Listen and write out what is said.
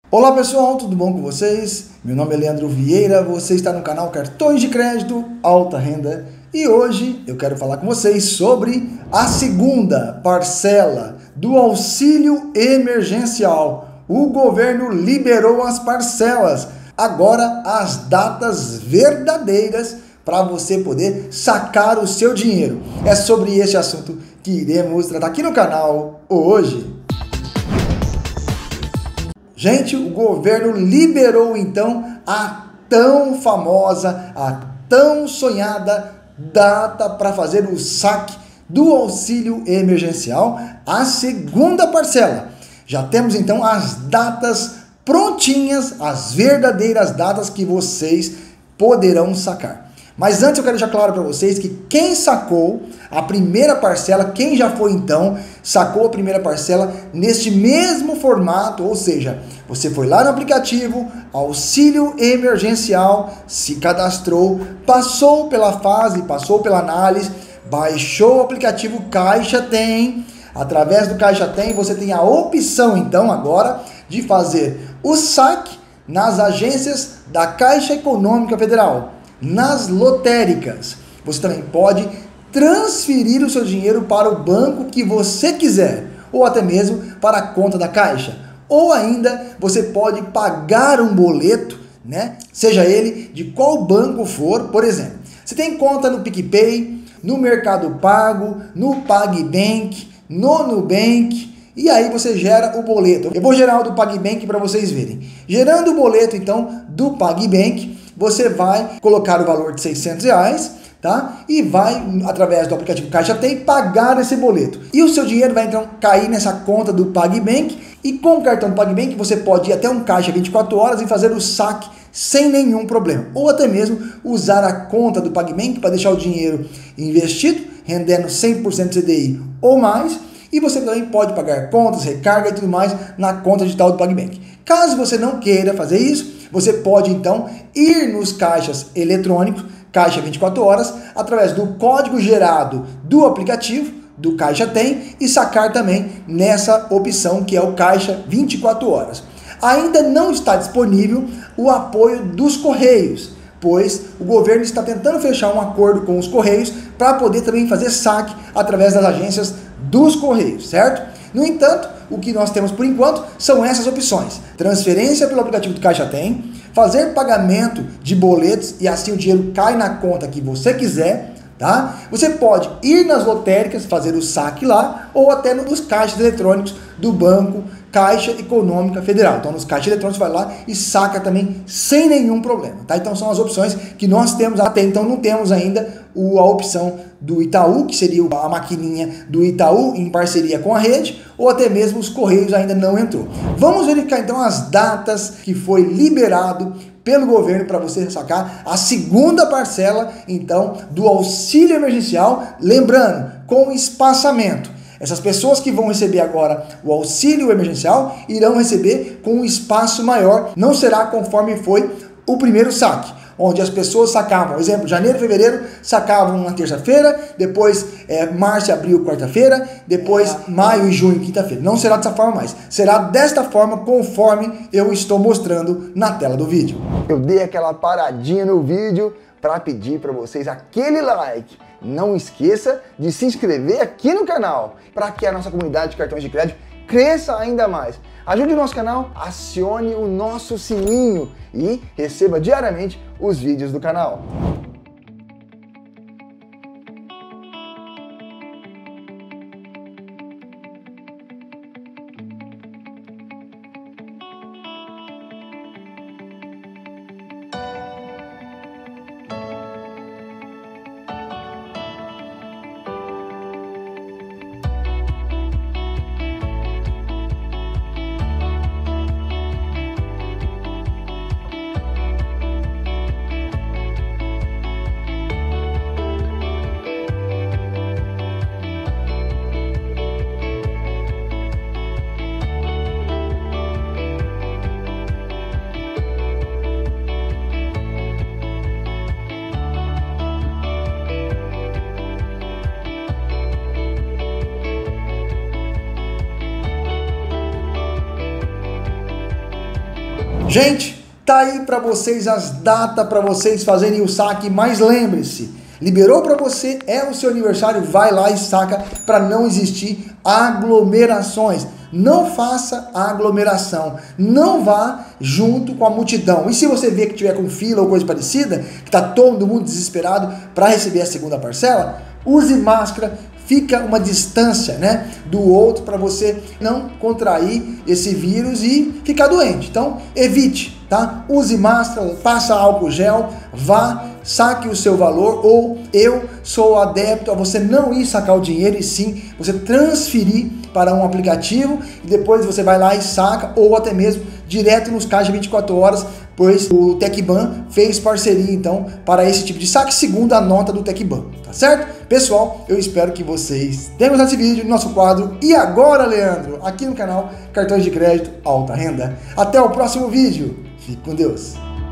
Olá pessoal, tudo bom com vocês? Meu nome é Leandro Vieira, você está no canal Cartões de Crédito Alta Renda e hoje eu quero falar com vocês sobre a segunda parcela do auxílio emergencial. O governo liberou as parcelas, agora as datas verdadeiras para você poder sacar o seu dinheiro. É sobre esse assunto que iremos tratar aqui no canal hoje. Gente, o governo liberou então a tão famosa, a tão sonhada data para fazer o saque do auxílio emergencial, a segunda parcela. Já temos então as datas prontinhas, as verdadeiras datas que vocês poderão sacar. Mas antes eu quero deixar claro para vocês que quem sacou a primeira parcela, quem já foi então, sacou a primeira parcela neste mesmo formato, ou seja, você foi lá no aplicativo, auxílio emergencial, se cadastrou, passou pela fase, passou pela análise, baixou o aplicativo Caixa Tem, através do Caixa Tem você tem a opção então agora de fazer o saque nas agências da Caixa Econômica Federal. Nas lotéricas, você também pode transferir o seu dinheiro para o banco que você quiser, ou até mesmo para a conta da Caixa. Ou ainda, você pode pagar um boleto, né? Seja ele de qual banco for, por exemplo. Você tem conta no PicPay, no Mercado Pago, no PagBank, no Nubank, e aí você gera o boleto. Eu vou gerar o do PagBank para vocês verem. Gerando o boleto, então, do PagBank, você vai colocar o valor de R$600, tá? E vai, através do aplicativo Caixa Tem, pagar esse boleto. E o seu dinheiro vai, então, cair nessa conta do PagBank. E com o cartão do PagBank, você pode ir até um caixa 24 horas e fazer o saque sem nenhum problema. Ou até mesmo usar a conta do PagBank para deixar o dinheiro investido, rendendo 100% CDI ou mais. E você também pode pagar contas, recarga e tudo mais na conta digital do PagBank. Caso você não queira fazer isso, você pode então ir nos caixas eletrônicos, caixa 24 horas, através do código gerado do aplicativo, do Caixa Tem, e sacar também nessa opção que é o caixa 24 horas. Ainda não está disponível o apoio dos Correios, pois o governo está tentando fechar um acordo com os Correios para poder também fazer saque através das agências dos Correios, certo? No entanto, o que nós temos por enquanto são essas opções: transferência pelo aplicativo do Caixa Tem, fazer pagamento de boletos e assim o dinheiro cai na conta que você quiser, tá? Você pode ir nas lotéricas, fazer o saque lá, ou até nos caixas eletrônicos do banco Caixa Econômica Federal. Então, nos caixas eletrônicos, vai lá e saca também sem nenhum problema, tá? Então, são as opções que nós temos. Até então, não temos ainda a opção do Itaú, que seria a maquininha do Itaú em parceria com a rede, ou até mesmo os Correios ainda não entrou. Vamos verificar, então, as datas que foi liberado pelo governo para você sacar a segunda parcela, então, do auxílio emergencial, lembrando, com espaçamento. Essas pessoas que vão receber agora o auxílio emergencial irão receber com um espaço maior, não será conforme foi o primeiro saque, onde as pessoas sacavam, exemplo, janeiro e fevereiro sacavam na terça-feira, depois março e abril, quarta-feira, depois maio e junho, quinta-feira. Não será dessa forma mais, será desta forma conforme eu estou mostrando na tela do vídeo. Eu dei aquela paradinha no vídeo para pedir para vocês aquele like. Não esqueça de se inscrever aqui no canal para que a nossa comunidade de cartões de crédito cresça ainda mais. Ajude o nosso canal, acione o nosso sininho e receba diariamente os vídeos do canal. Gente, tá aí para vocês as datas para vocês fazerem o saque, mas lembre-se, liberou para você, é o seu aniversário, vai lá e saca para não existir aglomerações. Não faça aglomeração, não vá junto com a multidão. E se você vê que tiver com fila ou coisa parecida, que está todo mundo desesperado para receber a segunda parcela, use máscara, fica uma distância, né, do outro para você não contrair esse vírus e ficar doente. Então, evite, tá? Use máscara, passa álcool gel, vá, saque o seu valor, ou eu sou adepto a você não ir sacar o dinheiro e sim você transferir para um aplicativo e depois você vai lá e saca, ou até mesmo direto nos caixas de 24 horas, pois o TecBan fez parceria então para esse tipo de saque, segundo a nota do TecBan, tá certo? Pessoal, eu espero que vocês tenham gostado desse vídeo, nosso quadro E Agora, Leandro, aqui no canal Cartões de Crédito Alta Renda. Até o próximo vídeo, fique com Deus!